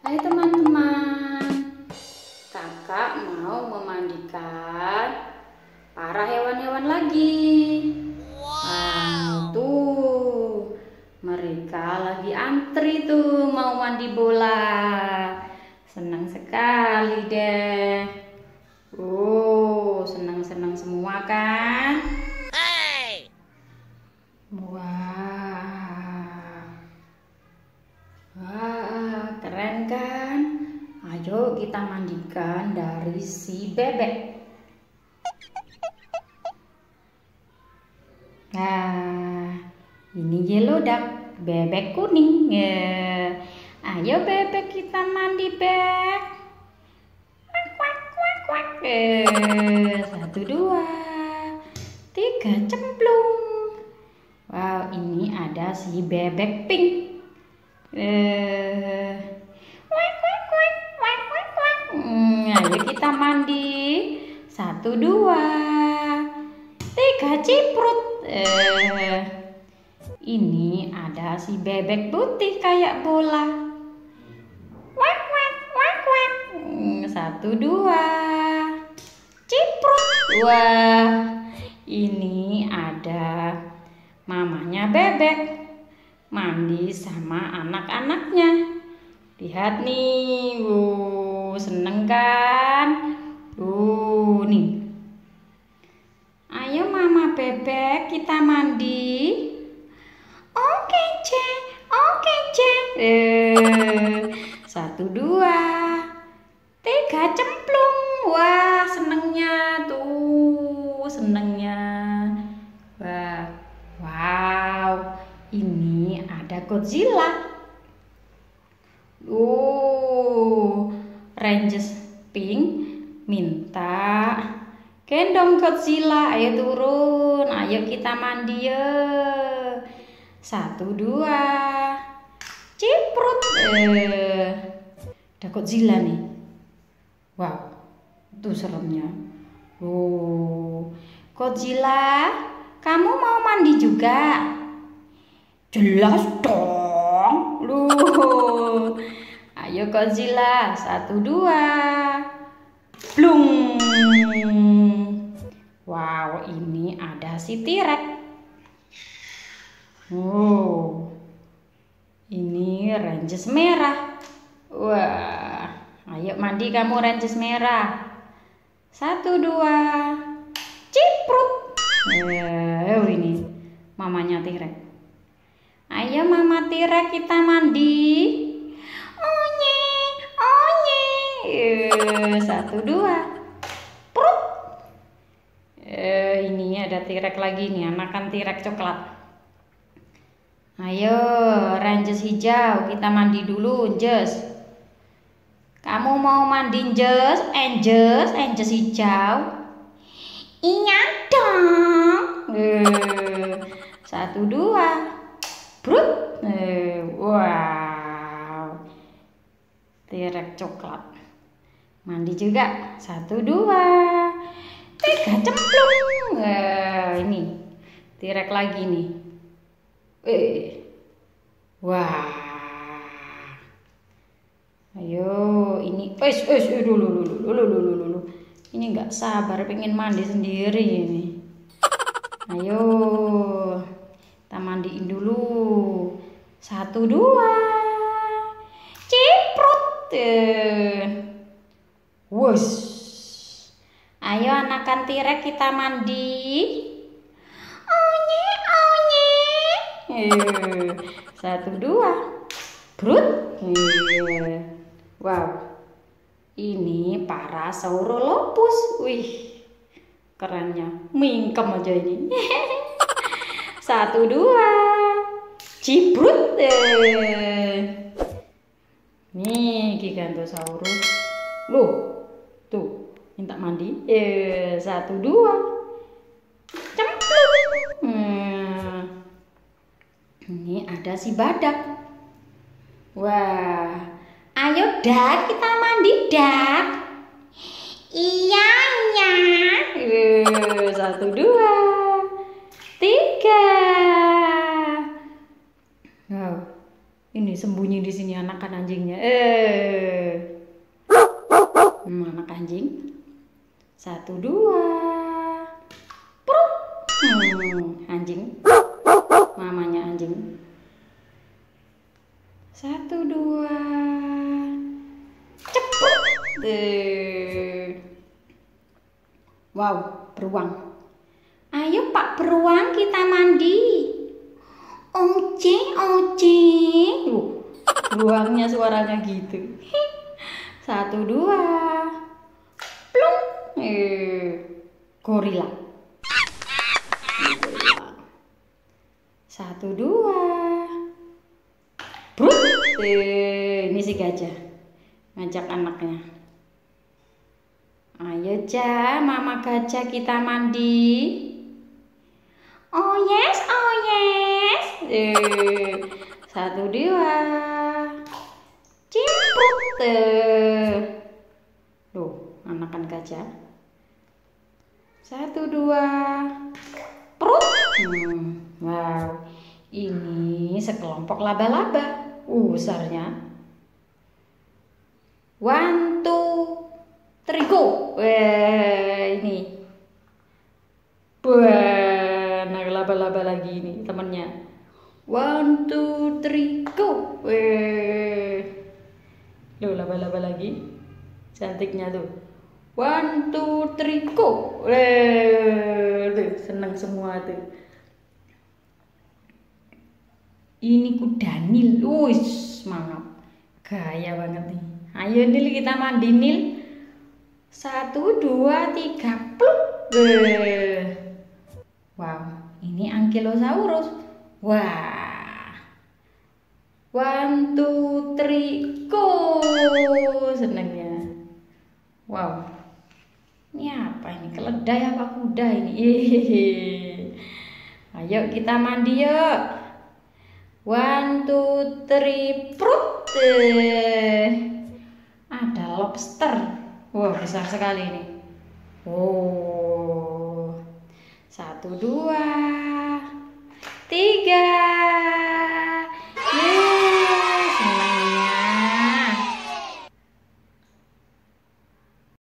Hai teman-teman, kakak mau memandikan para hewan-hewan lagi. Tuh, mereka lagi antri tuh mau mandi bola. Senang sekali deh. Senang-senang semua kan? Wah, keren kan? Ayo kita mandikan dari si bebek. Nah, ini yellow duck, bebek kuning. Ayo bebek kita mandi beb. Kuak, kuak, kuak, kuak. Satu, dua, tiga, cemplung. Wow, ini ada si bebek pink. Kuak, kuak, kuak, kuak, kuak, kuak. Ayo kita mandi. Satu, dua, tiga, ciprut. Ini ada si bebek putih kayak bola. Wak, wak, wak, wak. Satu, dua, ciprut. Wah, ini ada mamanya bebek mandi sama anak-anaknya. Lihat nih, seneng kan? Nih. Ayo mama bebek kita mandi. Oke cek, oke cek. Satu, dua, tiga, cemplung. Wah, senengnya tuh, senengnya. Wah, wow, ini ada Godzilla. Rangers Pink minta gendong Godzilla. Ayo turun, ayo kita mandi ya. Satu, dua, ciprut. Ada Godzilla nih. Wow, itu seremnya. Godzilla, kamu mau mandi juga? Jelas dong. Ayo Godzilla, satu, dua, blung. Wow, ini ada si T-Rex. Ini Rangers merah. Wah, ayo mandi kamu Rangers merah. Satu, dua, ciprut. Ini mamanya T-Rex. Ayo mama T-Rex kita mandi. Onye, onye. Satu, dua, prut. Ini ada T-Rex lagi nih, anakan T-Rex coklat. Ayo Rangers hijau kita mandi dulu, Anges. Kamu mau mandi Anges hijau? Iya dong. Satu, dua, brut. Wow, T-Rex coklat mandi juga. Satu, dua, tiga, cemplung. Ini T-Rex lagi nih. Wah, ayo ini dulu. Ini nggak sabar pengen mandi sendiri ini. Ayo kita mandiin dulu. Satu, dua, ciprut. Wush. Ayo anakan T-Rex kita mandi. Onye, onye. Satu, dua, brut. Wow, ini Parasaurolophus. Wih, kerennya, mingkem aja ini. Satu, dua, ciprut. Nih Gigantosaurus. Loh, tuh minta mandi. Satu, dua, cemplung. Ini ada si badak. Wah, ayo dak kita mandi dak. Iya. Satu, dua, tiga. Wow, ini Ini sembunyi di sini anakan anjingnya. Anak anjing. 1, 2. Pruk. Anjing. Mamanya anjing. 1, 2. Cepet. Wow, beruang. Ayo Pak Beruang, kita mandi. Oce, oce. Beruangnya suaranya gitu. 1, 2. Plung. Gorila. 1, 2. Brut. Ini si gajah ngajak anaknya. Ayo Mama gajah kita mandi. Oh yes, oh yes. 1, 2. Cimprut. Loh, anakan gajah. 1, 2. Perut. Wow, ini sekelompok laba-laba. Besarnya. 1, 2, 3, go. Ini. Nah, laba-laba lagi ini temennya. 1, 2, 3, go. Loh, laba-laba lagi. Cantiknya tuh. 1, 2, 3, go. Tuh, seneng semua tuh. Ini kuda Nil. Semangat. Gaya banget nih. Ayo Nil, kita mandi Nil. 1, 2, 3, pluk. Wow, ini Ankylosaurus. Wah. 1, 2, 3, go. Senengnya. Wow. Ini apa ini? Keledai apa kuda ini? Ayo kita mandi yuk. 1, 2, 3, prut. Ada lobster. Wah, besar sekali ini. 1, 2.